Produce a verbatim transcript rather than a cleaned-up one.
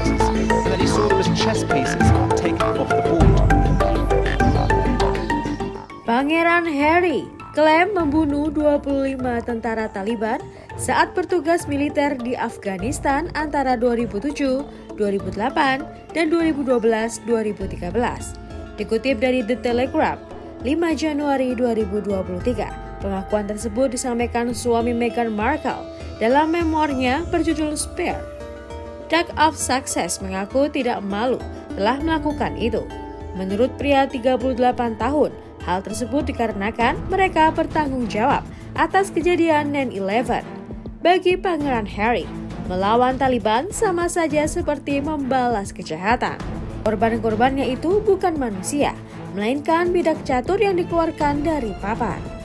pieces, and then he saw them as chess pieces taken off the board. Pangeran Harry klaim membunuh dua puluh lima tentara Taliban saat bertugas militer di Afghanistan antara dua ribu tujuh, dua ribu delapan, dan dua ribu dua belas sampai dua ribu tiga belas. Dikutip dari The Telegraph, lima Januari dua ribu dua puluh tiga, pengakuan tersebut disampaikan suami Meghan Markle dalam memoirnya berjudul Spare. Duke of Sussex mengaku tidak malu telah melakukan itu. Menurut pria tiga puluh delapan tahun, hal tersebut dikarenakan mereka bertanggung jawab atas kejadian nine eleven. Bagi Pangeran Harry, melawan Taliban sama saja seperti membalas kejahatan. Korban-korbannya itu bukan manusia, melainkan bidak catur yang dikeluarkan dari papan.